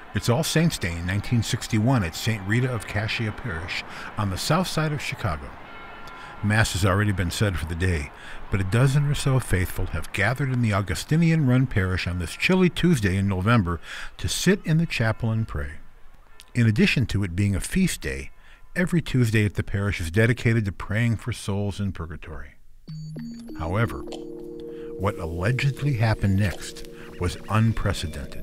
It's All Saints Day in 1961 at St. Rita of Cascia Parish on the south side of Chicago. Mass has already been said for the day, but a dozen or so faithful have gathered in the Augustinian-run parish on this chilly Tuesday in November to sit in the chapel and pray. In addition to it being a feast day, every Tuesday at the parish is dedicated to praying for souls in purgatory. However, what allegedly happened next was unprecedented.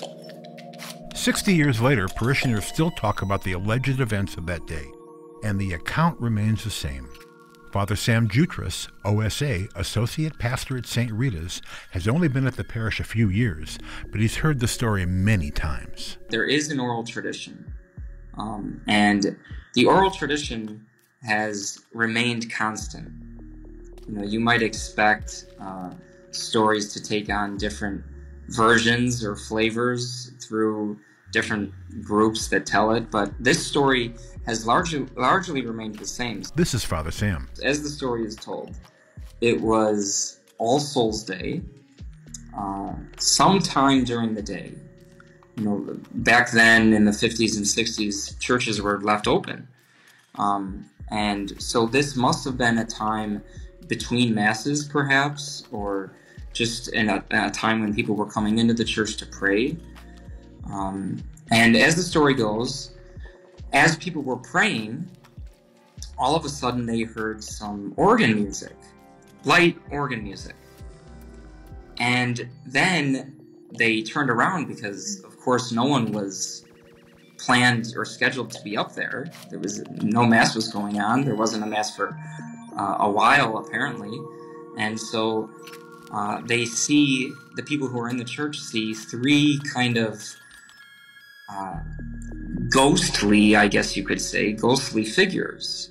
60 years later, parishioners still talk about the alleged events of that day, and the account remains the same. Father Sam Joutras, OSA, Associate Pastor at St. Rita's, has only been at the parish a few years, but he's heard the story many times. There is an oral tradition, and the oral tradition has remained constant. You might expect stories to take on different versions or flavors through different groups that tell it, but this story has largely remained the same. This is Father Sam. As the story is told, it was All Souls Day, sometime during the day. Back then in the 50s and 60s, churches were left open. And so this must have been a time between masses, perhaps, or just in a time when people were coming into the church to pray. And as the story goes, as people were praying, all of a sudden they heard some organ music, light organ music. And then they turned around because, of course, no one was planned or scheduled to be up there. There was no mass was going on. There wasn't a mass for a while, apparently. And so they see, the people who are in the church see three kind of ghostly, I guess you could say, ghostly figures.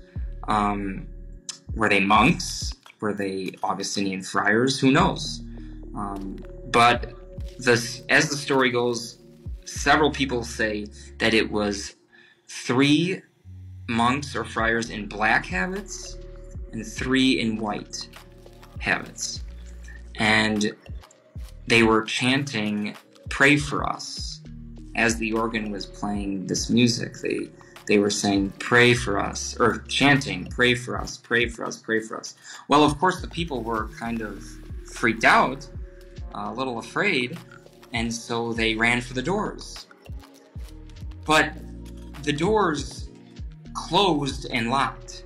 Were they monks? Were they Augustinian friars? Who knows? But as the story goes, several people say that it was three monks or friars in black habits and three in white habits. And they were chanting, "Pray for us." As the organ was playing this music, they were saying, "Pray for us," or chanting, "Pray for us, pray for us, pray for us." Well, of course, the people were kind of freaked out, a little afraid, and so they ran for the doors. But the doors closed and locked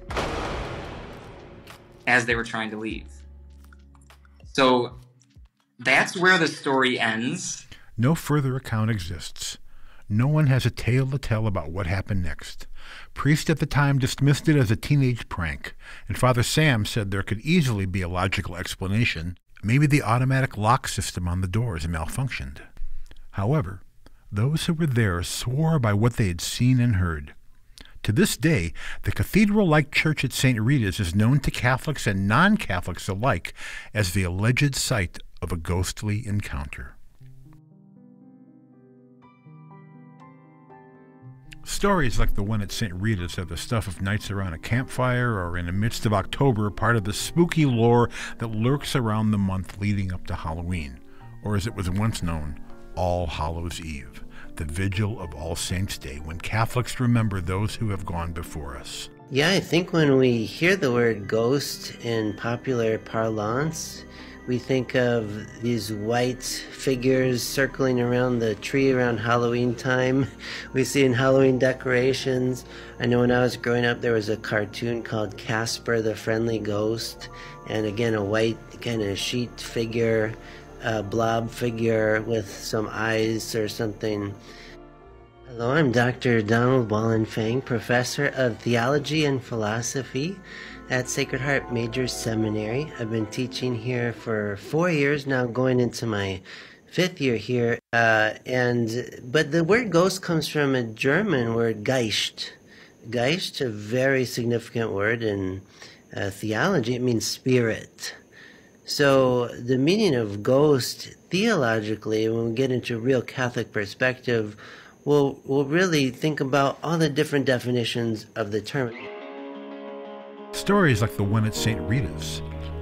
as they were trying to leave. So that's where the story ends. No further account exists. No one has a tale to tell about what happened next. Priests at the time dismissed it as a teenage prank, and Father Sam said there could easily be a logical explanation. Maybe the automatic lock system on the doors malfunctioned. However, those who were there swore by what they had seen and heard. To this day, the cathedral-like church at St. Rita's is known to Catholics and non-Catholics alike as the alleged site of a ghostly encounter. Stories like the one at St. Rita's are the stuff of nights around a campfire or in the midst of October, part of the spooky lore that lurks around the month leading up to Halloween, or as it was once known, All Hallows' Eve, the vigil of All Saints' Day, when Catholics remember those who have gone before us. Yeah, I think when we hear the word ghost in popular parlance, we think of these white figures circling around the tree around Halloween time. We see in Halloween decorations. I know when I was growing up there was a cartoon called Casper the Friendly Ghost, and again a white kind of sheet figure, blob figure with some eyes or something. Hello, I'm Dr. Donald Wallenfang, Professor of Theology and Philosophy at Sacred Heart Major Seminary. I've been teaching here for 4 years now, going into my 5th year here. But the word ghost comes from a German word Geist. Geist, a very significant word in theology. It means spirit. So the meaning of ghost theologically, when we get into real Catholic perspective, we'll really think about all the different definitions of the term. Stories like the one at St. Rita's,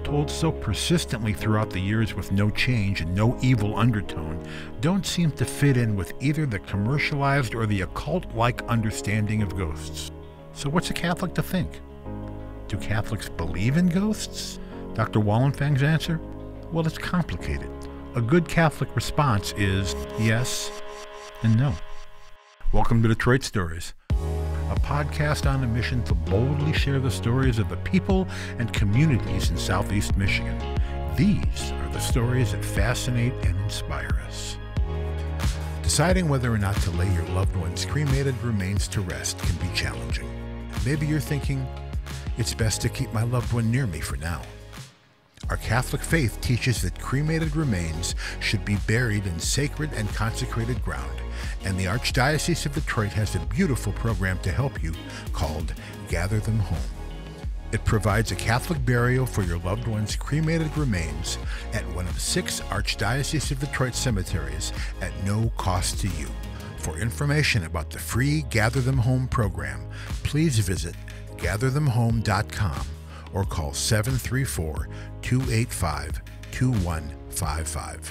told so persistently throughout the years with no change and no evil undertone, don't seem to fit in with either the commercialized or the occult-like understanding of ghosts. So what's a Catholic to think? Do Catholics believe in ghosts? Dr. Wallenfang's answer? Well, it's complicated. A good Catholic response is yes and no. Welcome to Detroit Stories, a podcast on a mission to boldly share the stories of the people and communities in Southeast Michigan. These are the stories that fascinate and inspire us. Deciding whether or not to lay your loved one's cremated remains to rest can be challenging. Maybe you're thinking, it's best to keep my loved one near me for now. Our Catholic faith teaches that cremated remains should be buried in sacred and consecrated ground, and the Archdiocese of Detroit has a beautiful program to help you called Gather Them Home. It provides a Catholic burial for your loved one's cremated remains at one of 6 Archdiocese of Detroit cemeteries at no cost to you. For information about the free Gather Them Home program, please visit gatherthemhome.com or call 734-285-2155.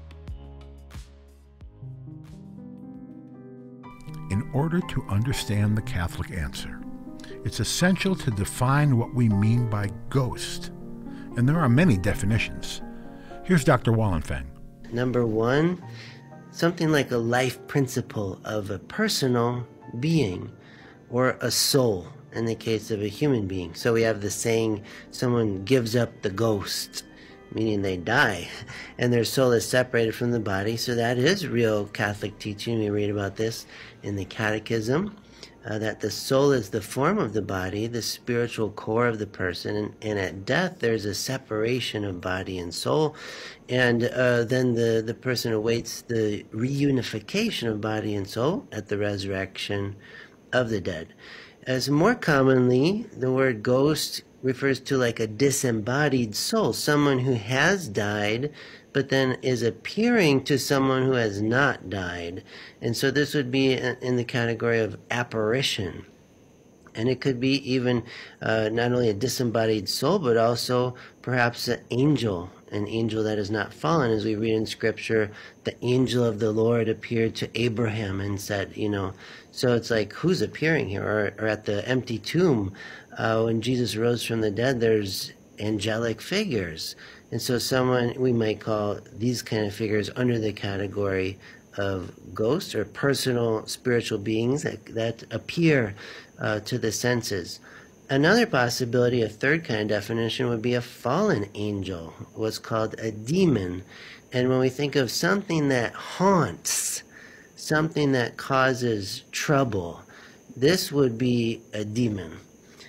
In order to understand the Catholic answer, it's essential to define what we mean by ghost. And there are many definitions. Here's Dr. Wallenfang. Number 1, something like a life principle of a personal being or a soul in the case of a human being. So we have the saying, someone gives up the ghost, meaning they die, and their soul is separated from the body. So that is real Catholic teaching. We read about this in the Catechism, that the soul is the form of the body, the spiritual core of the person, and at death there's a separation of body and soul, and then the person awaits the reunification of body and soul at the resurrection of the dead. As more commonly, the word ghost refers to like a disembodied soul, someone who has died, but then is appearing to someone who has not died. And so this would be in the category of apparition. And it could be even not only a disembodied soul, but also perhaps an angel that has not fallen. As we read in Scripture, the angel of the Lord appeared to Abraham and said, so it's like, who's appearing here? Or at the empty tomb, when Jesus rose from the dead, there's angelic figures. And so we might call these kind of figures under the category of ghosts or personal spiritual beings that appear to the senses. Another possibility, a third kind of definition, would be a fallen angel, what's called a demon. And when we think of something that haunts, something that causes trouble, this would be a demon.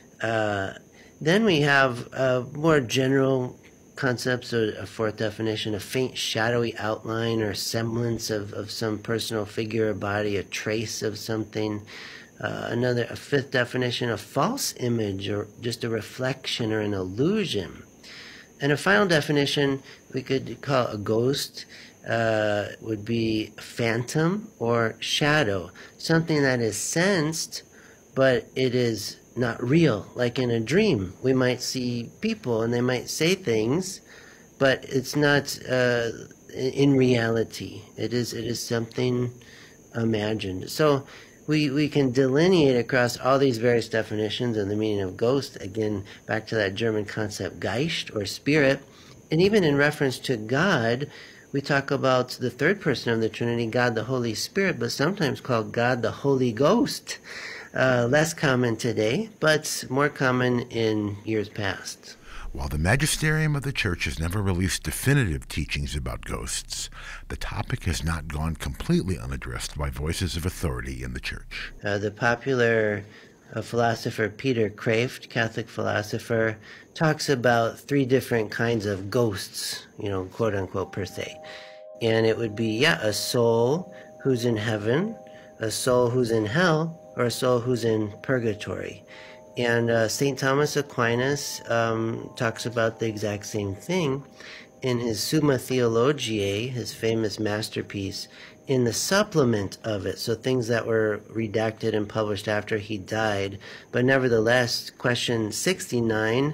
Then we have more general concepts, or a fourth definition, a faint shadowy outline or semblance of some personal figure or body, a trace of something. A fifth definition, a false image or just a reflection or an illusion. And a final definition we could call a ghost would be phantom or shadow, something that is sensed, but it is not real. Like in a dream, we might see people and they might say things, but it's not in reality. It is something imagined. So we can delineate across all these various definitions of the meaning of ghost, again, back to that German concept Geist or spirit. And even in reference to God, we talk about the third person of the Trinity, God the Holy Spirit, but sometimes called God the Holy Ghost. Less common today, but more common in years past. While the magisterium of the Church has never released definitive teachings about ghosts, the topic has not gone completely unaddressed by voices of authority in the Church. The popular philosopher Peter Kreeft, Catholic philosopher, talks about 3 different kinds of ghosts, quote unquote, per se. And it would be, a soul who's in heaven, a soul who's in hell, or a soul who's in purgatory. And St. Thomas Aquinas talks about the exact same thing in his Summa Theologiae, his famous masterpiece, in the supplement of it, so things that were redacted and published after he died. But nevertheless, question 69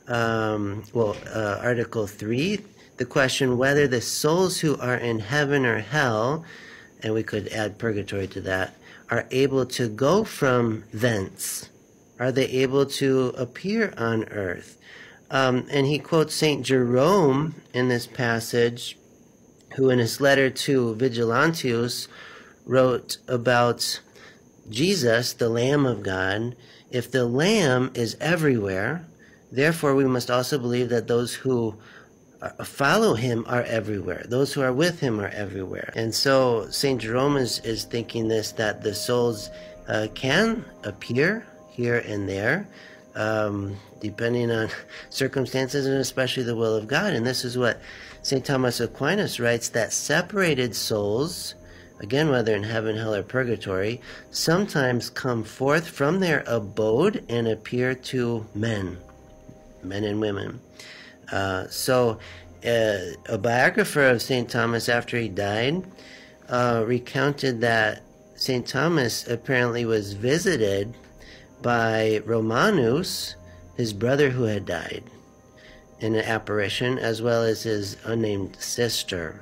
Article 3, the question whether the souls who are in heaven or hell, and we could add purgatory to that, are able to go from thence. Are they able to appear on earth? And he quotes St. Jerome in this passage, who in his letter to Vigilantius wrote about Jesus, the Lamb of God. If the Lamb is everywhere, therefore we must also believe that those who follow him are everywhere. Those who are with him are everywhere. And so St. Jerome is thinking this, that the souls can appear here and there, depending on circumstances and especially the will of God. And this is what St. Thomas Aquinas writes, that separated souls, again, whether in heaven, hell, or purgatory, sometimes come forth from their abode and appear to men and women. So a biographer of St. Thomas after he died recounted that St. Thomas apparently was visited by Romanus, his brother who had died, in an apparition, as well as his unnamed sister.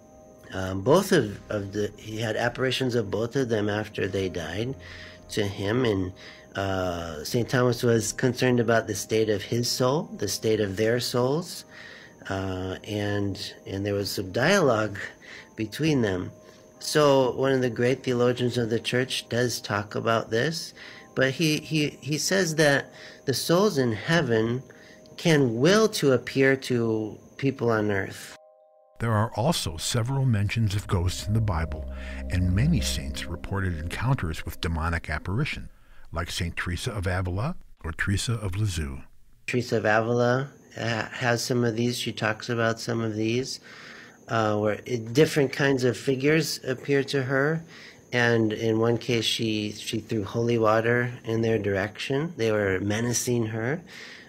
He had apparitions of both of them after they died to him, and St. Thomas was concerned about the state of his soul, the state of their souls, and there was some dialogue between them. So one of the great theologians of the church does talk about this, but he says that the souls in heaven can will to appear to people on earth. There are also several mentions of ghosts in the Bible, and many saints reported encounters with demonic apparition, like St. Teresa of Avila or Teresa of Lisieux. Teresa of Avila has some of these. She talks about some of these, where different kinds of figures appear to her. And in one case, she threw holy water in their direction. They were menacing her.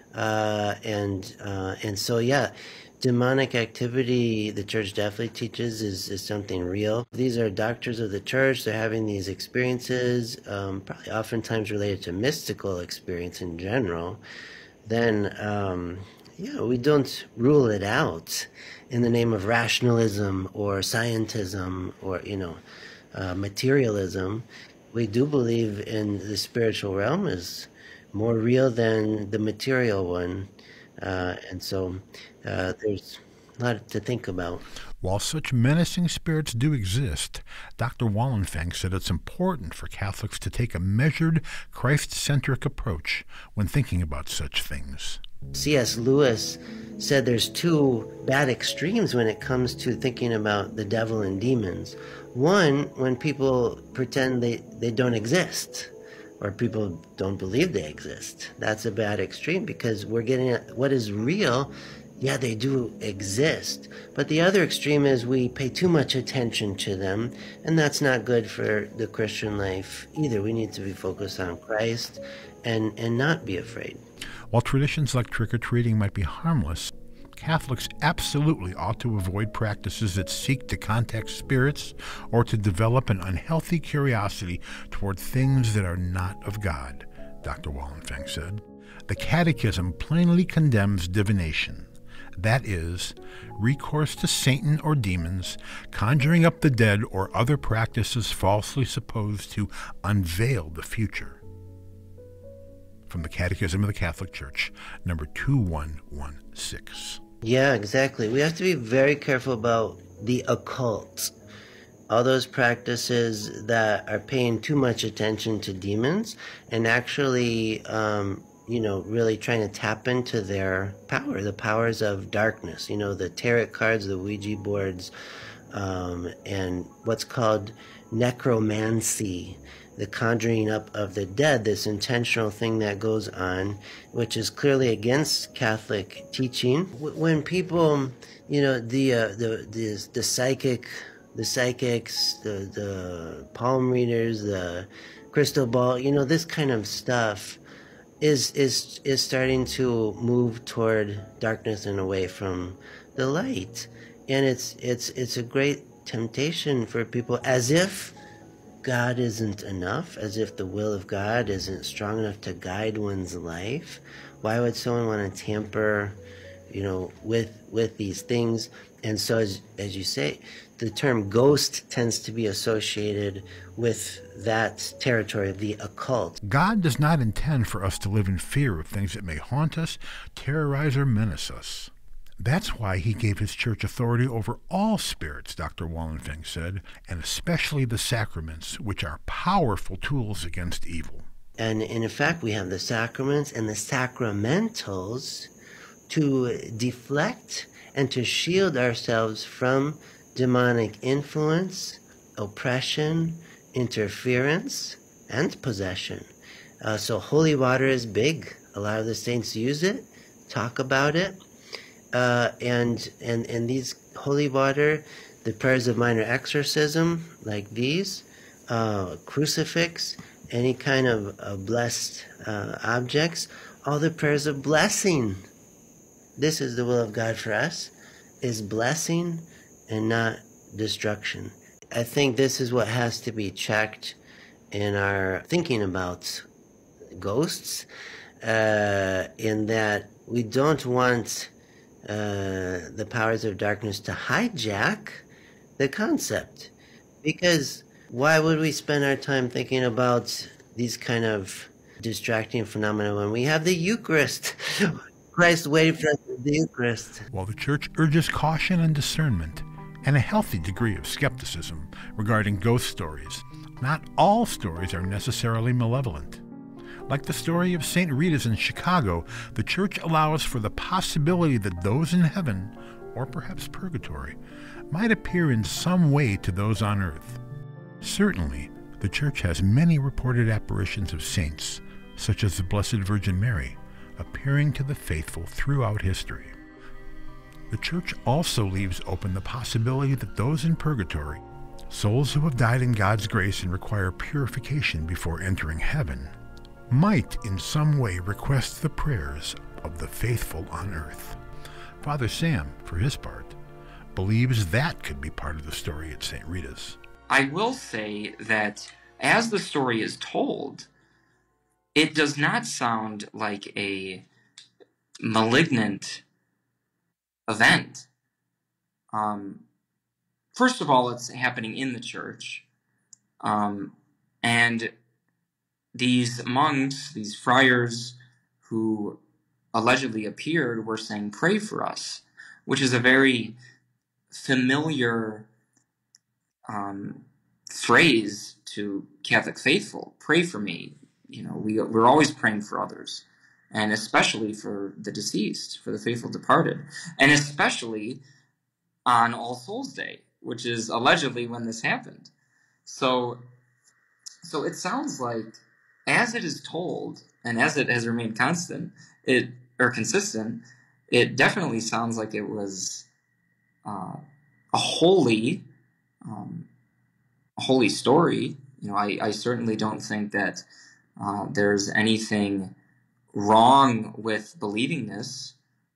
And so, yeah, demonic activity, the church definitely teaches, is something real. These are doctors of the church. They're having these experiences, probably oftentimes related to mystical experience in general. Then, we don't rule it out in the name of rationalism or scientism or, materialism. We do believe in the spiritual realm is more real than the material one. And so there's a lot to think about. While such menacing spirits do exist, Dr. Wallenfang said it's important for Catholics to take a measured, Christ-centric approach when thinking about such things. C.S. Lewis said there's two bad extremes when it comes to thinking about the devil and demons. One, when people pretend they don't exist, or people don't believe they exist. That's a bad extreme, because we're getting at what is real. Yeah, they do exist. But the other extreme is we pay too much attention to them, and that's not good for the Christian life either. We need to be focused on Christ and not be afraid. While traditions like trick-or-treating might be harmless, Catholics absolutely ought to avoid practices that seek to contact spirits or to develop an unhealthy curiosity toward things that are not of God, Dr. Wallenfang said. The Catechism plainly condemns divination. That is, recourse to Satan or demons, conjuring up the dead, or other practices falsely supposed to unveil the future. From the Catechism of the Catholic Church, number 2116. Yeah, exactly. We have to be very careful about the occult. All those practices that are paying too much attention to demons and actually, really trying to tap into their power, the powers of darkness. The tarot cards, the Ouija boards, and what's called necromancy, the conjuring up of the dead, this intentional thing that goes on, which is clearly against Catholic teaching. When people, the psychics, the palm readers, the crystal ball, this kind of stuff is starting to move toward darkness and away from the light, and it's a great temptation for people, as if God isn't enough, as if the will of God isn't strong enough to guide one's life. Why would someone want to tamper, with these things? And so, as you say, the term ghost tends to be associated with that territory of the occult. God does not intend for us to live in fear of things that may haunt us, terrorize, or menace us. That's why he gave his church authority over all spirits, Dr. Wallenfang said, and especially the sacraments, which are powerful tools against evil. And in effect, we have the sacraments and the sacramentals to deflect and to shield ourselves from demonic influence, oppression, interference, and possession. So holy water is big. A lot of the saints use it, talk about it. And these holy water, the prayers of minor exorcism, like these, crucifix, any kind of blessed objects, all the prayers of blessing. This is the will of God for us, is blessing and not destruction. I think this is what has to be checked in our thinking about ghosts, in that we don't want the powers of darkness to hijack the concept. Because why would we spend our time thinking about these kind of distracting phenomena when we have the Eucharist? Christ waited for us at the Eucharist. While the Church urges caution and discernment, and a healthy degree of skepticism regarding ghost stories, not all stories are necessarily malevolent. Like the story of St. Rita's in Chicago, the Church allows for the possibility that those in heaven, or perhaps purgatory, might appear in some way to those on earth. Certainly, the Church has many reported apparitions of saints, such as the Blessed Virgin Mary, appearing to the faithful throughout history. The Church also leaves open the possibility that those in purgatory, souls who have died in God's grace and require purification before entering heaven, might in some way request the prayers of the faithful on earth. Father Sam, for his part, believes that could be part of the story at St. Rita's. I will say that as the story is told, it does not sound like a malignant event. First of all, it's happening in the church. And these monks, these friars who allegedly appeared were saying, "Pray for us," which is a very familiar phrase to Catholic faithful. Pray for me. We're always praying for others, and especially for the deceased, for the faithful departed, and especially on All Souls Day, which is allegedly when this happened. So it sounds like, as it is told, and as it has remained consistent, it definitely sounds like it was a holy story. I certainly don't think that there's anything wrong with believing this.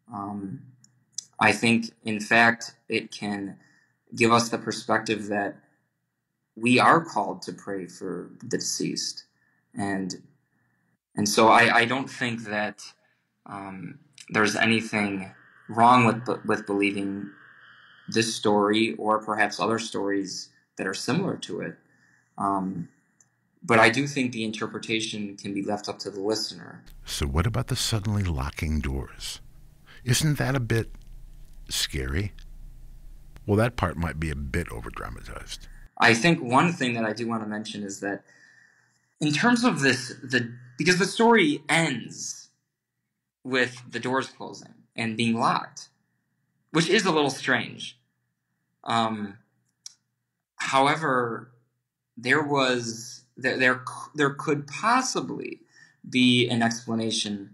I think, in fact, it can give us the perspective that we are called to pray for the deceased. And so I don't think that there's anything wrong with believing this story, or perhaps other stories that are similar to it. But I do think the interpretation can be left up to the listener. So what about the suddenly locking doors? Isn't that a bit scary? Well, that part might be a bit over-dramatized. I think one thing that I do want to mention is that in terms of this, because the story ends with the doors closing and being locked, which is a little strange. However, there could possibly be an explanation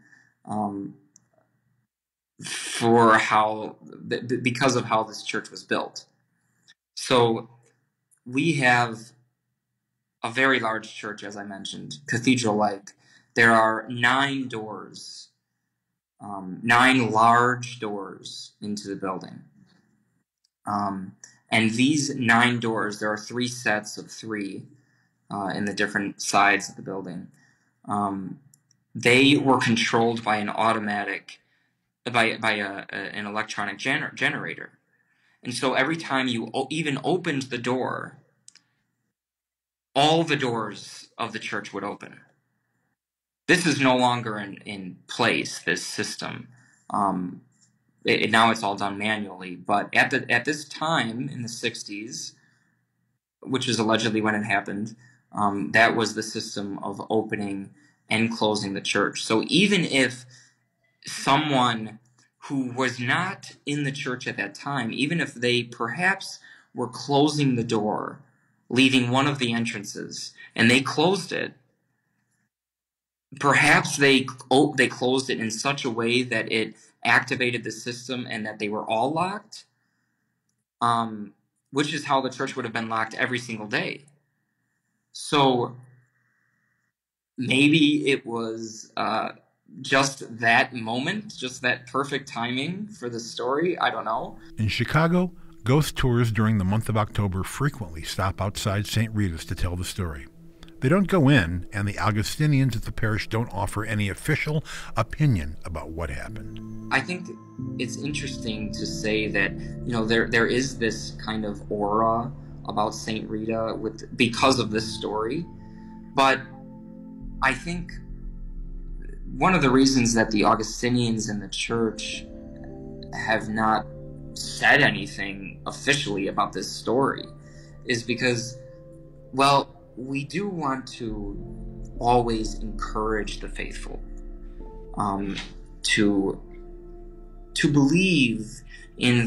for because of how this church was built. So we have a very large church, as I mentioned, cathedral-like. There are 9 doors, 9 large doors into the building. And these 9 doors, there are 3 sets of 3. in the different sides of the building. They were controlled by an an electronic generator. And so every time you even opened the door, all the doors of the church would open. This is no longer in place, this system. Now it's all done manually. But at this time, in the 60s, which is allegedly when it happened, that was the system of opening and closing the church. So even if someone who was not in the church at that time, even if they perhaps were closing the door, leaving one of the entrances, and they closed it, perhaps they closed it in such a way that it activated the system and that they were all locked, which is how the church would have been locked every single day. So maybe it was just that moment, just that perfect timing for the story. I don't know. In Chicago, ghost tours during the month of October frequently stop outside St. Rita's to tell the story. They don't go in, and the Augustinians at the parish don't offer any official opinion about what happened. I think it's interesting to say that, there is this kind of aura about St. Rita because of this story. But I think one of the reasons that the Augustinians in the church have not said anything officially about this story is because, well, we do want to always encourage the faithful to believe in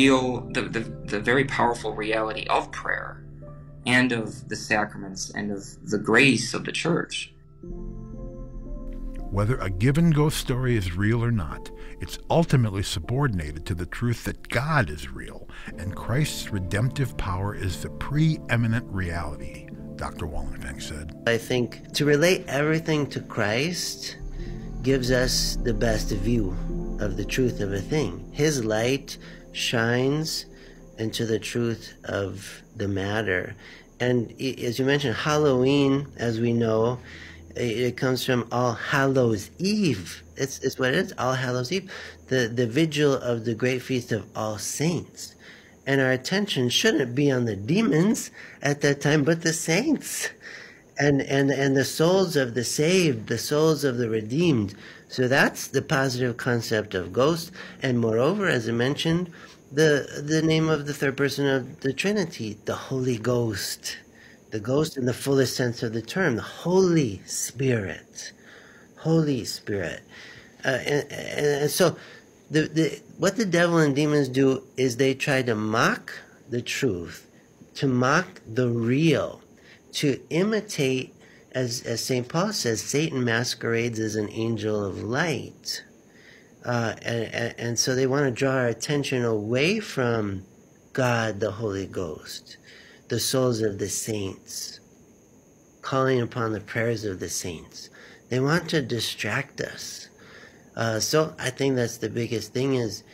the very powerful reality of prayer and of the sacraments and of the grace of the church. Whether a given ghost story is real or not, it's ultimately subordinated to the truth that God is real and Christ's redemptive power is the preeminent reality, Dr. Wallenfang said. I think to relate everything to Christ gives us the best view of the truth of a thing. His light shines into the truth of the matter. And as you mentioned, Halloween, as we know, it comes from All Hallows Eve. It's what it is, All Hallows Eve, the vigil of the great feast of All Saints. And our attention shouldn't be on the demons at that time, but the saints and the souls of the saved, the souls of the redeemed. So that's the positive concept of ghost. And moreover, as I mentioned, the name of the third person of the Trinity, the Holy Ghost. The ghost in the fullest sense of the term, the Holy Spirit. Holy Spirit. And so what the devil and demons do is they try to mock the truth, to mock the real, to imitate, as St. Paul says, Satan masquerades as an angel of light. And so they want to draw our attention away from God, the Holy Ghost, the souls of the saints, calling upon the prayers of the saints. They want to distract us. So I think that's the biggest thing is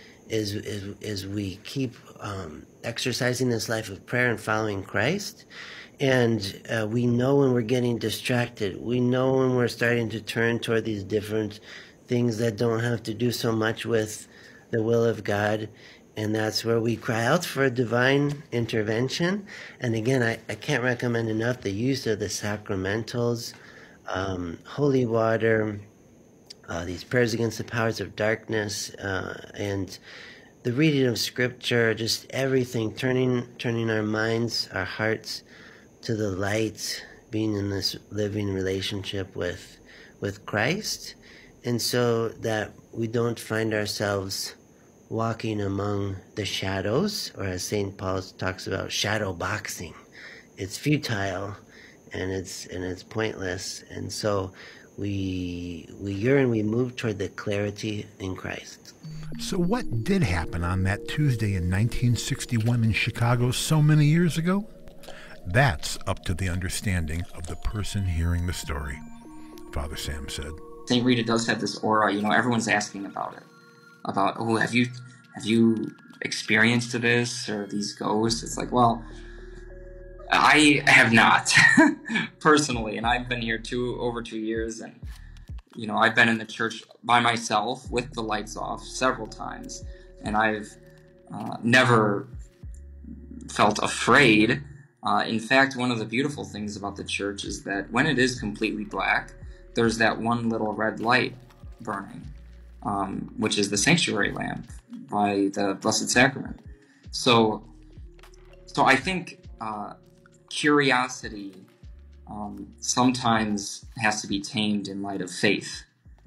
we keep exercising this life of prayer and following Christ. And we know when we're getting distracted. We know when we're starting to turn toward these different things that don't have to do so much with the will of God. And that's where we cry out for divine intervention. And again, I can't recommend enough the use of the sacramentals, holy water, these prayers against the powers of darkness, and the reading of Scripture, just everything, turning our minds, our hearts to the light, being in this living relationship with Christ, and so that we don't find ourselves walking among the shadows, or as St. Paul talks about, shadow boxing. It's futile and it's pointless, and so we yearn, we move toward the clarity in Christ. So what did happen on that Tuesday in 1961 in Chicago so many years ago? That's up to the understanding of the person hearing the story, Father Sam said. St. Rita does have this aura, everyone's asking about it. About, oh, have you experienced this or these ghosts? It's like, well, I have not, personally, and I've been here over 2 years, and I've been in the church by myself with the lights off several times, and I've never felt afraid. In fact, one of the beautiful things about the church is that when it is completely black, there's that one little red light burning, which is the sanctuary lamp by the Blessed Sacrament. So I think curiosity sometimes has to be tamed in light of faith,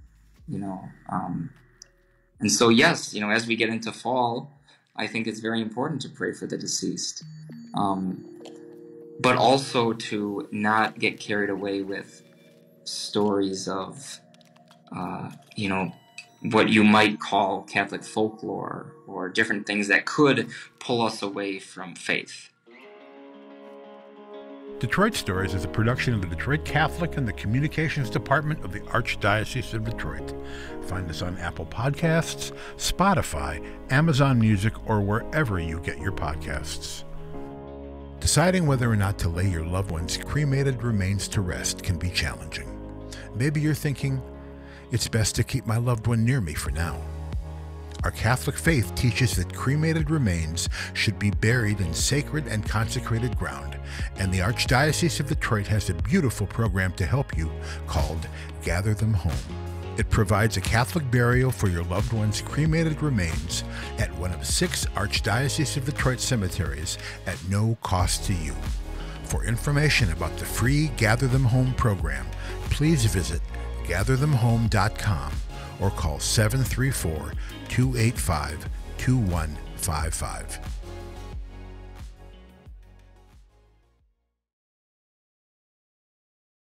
and so yes, as we get into fall, I think it's very important to pray for the deceased, but also to not get carried away with stories of what you might call Catholic folklore or different things that could pull us away from faith. Detroit Stories is a production of the Detroit Catholic and the Communications Department of the Archdiocese of Detroit. Find us on Apple Podcasts, Spotify, Amazon Music, or wherever you get your podcasts. Deciding whether or not to lay your loved one's cremated remains to rest can be challenging. Maybe you're thinking, it's best to keep my loved one near me for now. Our Catholic faith teaches that cremated remains should be buried in sacred and consecrated ground, and the Archdiocese of Detroit has a beautiful program to help you called Gather Them Home. It provides a Catholic burial for your loved one's cremated remains at one of 6 Archdiocese of Detroit cemeteries at no cost to you. For information about the free Gather Them Home program, please visit gatherthemhome.com or call 734-285-2155.